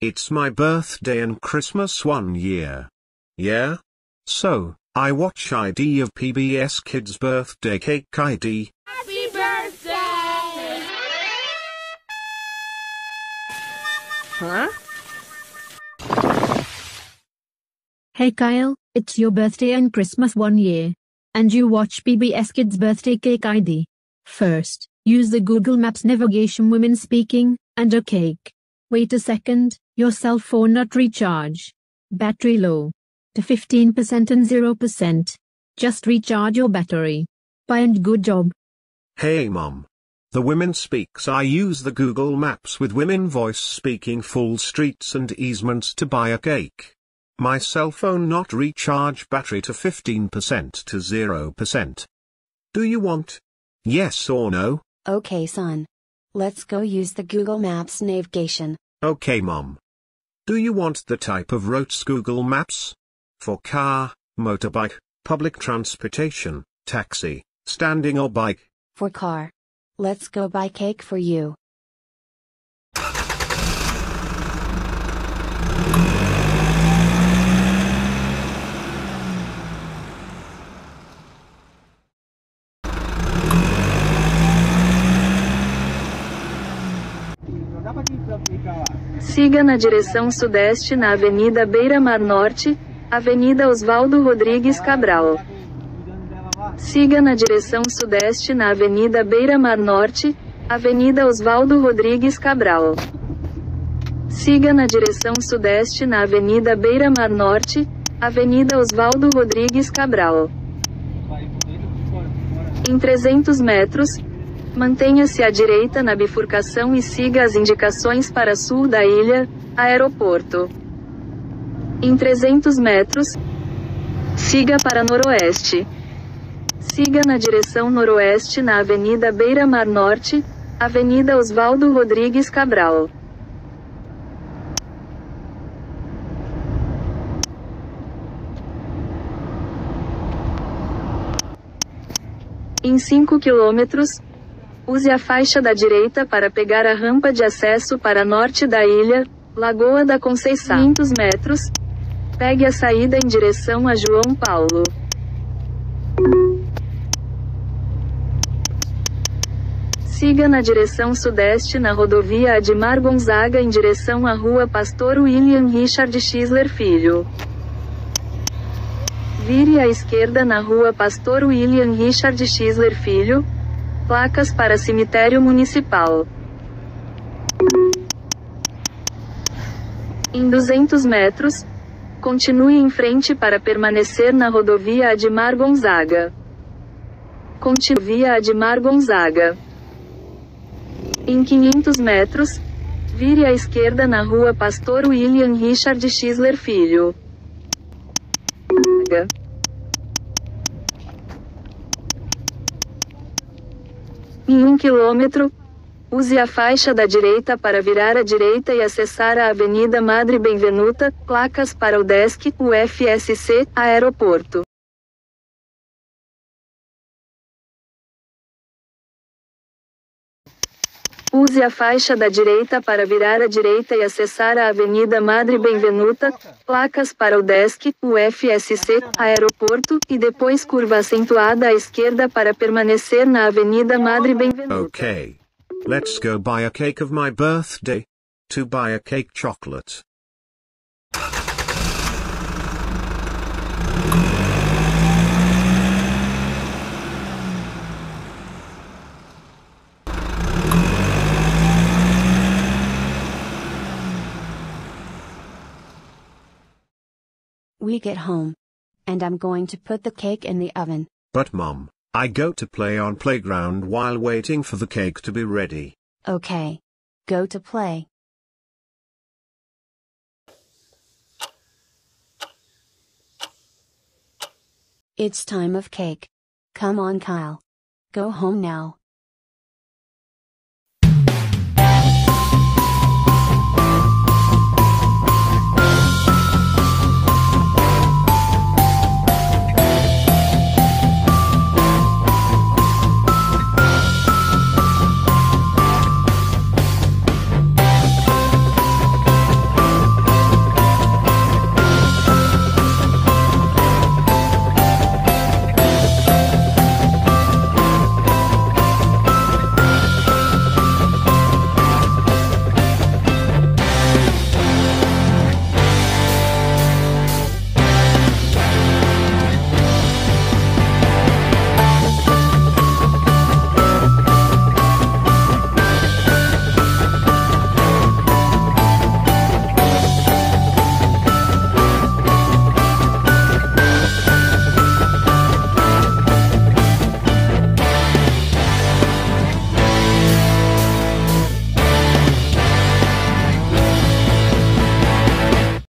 It's my birthday and Christmas one year. Yeah? So, I watch ID of PBS Kids birthday cake ID. Happy birthday! Huh? Hey Kyle, it's your birthday and Christmas one year. And you watch PBS Kids birthday cake ID. First, use the Google Maps navigation women speaking, and a cake. Wait a second, your cell phone not recharge. Battery low. To 15% and 0%. Just recharge your battery. Bye and good job. Hey mom. The women speaks I use the Google Maps with women voice speaking full streets and easements to buy a cake. My cell phone not recharge battery to 15% to 0%. Do you want? Yes or no? Okay son. Let's go use the Google Maps navigation. Okay mom. Do you want the type of routes Google Maps? For car, motorbike, public transportation, taxi, standing or bike? For car. Let's go buy cake for you. Siga na direção sudeste na Avenida Beira-Mar Norte, Avenida Oswaldo Rodrigues Cabral. Siga na direção sudeste na Avenida Beira-Mar Norte, Avenida Oswaldo Rodrigues Cabral. Siga na direção sudeste na Avenida Beira-Mar Norte, Avenida Oswaldo Rodrigues Cabral. Em 300 metros, mantenha-se à direita na bifurcação e siga as indicações para sul da ilha, aeroporto. Em 300 metros, siga para noroeste. Siga na direção noroeste na Avenida Beira-Mar Norte, Avenida Oswaldo Rodrigues Cabral. Em 5 quilômetros, use a faixa da direita para pegar a rampa de acesso para norte da ilha, Lagoa da Conceição. 500 metros, pegue a saída em direção a João Paulo. Siga na direção sudeste na rodovia Admar Gonzaga em direção à rua Pastor William Richard Schiller Filho. Vire à esquerda na rua Pastor William Richard Schiller Filho. Placas para cemitério municipal. Em 200 metros, continue em frente para permanecer na rodovia Admar Gonzaga. Continue Admar Gonzaga. Em 500 metros, vire à esquerda na rua Pastor William Richard Schiller Filho. Em 1 quilômetro, use a faixa da direita para virar à direita e acessar a Avenida Madre Benvenuta, placas para o Desk, UFSC, aeroporto. Use a faixa da direita para virar à direita e acessar a Avenida Madre Benvenuta, placas para o Desk, UFSC, aeroporto, e depois curva acentuada à esquerda para permanecer na Avenida Madre Benvenuta. Okay. Let's go buy a cake of my birthday. To buy a cake chocolate. We get home. And I'm going to put the cake in the oven. But mom, I go to play on playground while waiting for the cake to be ready. Okay. Go to play. It's time of cake. Come on Kyle. Go home now.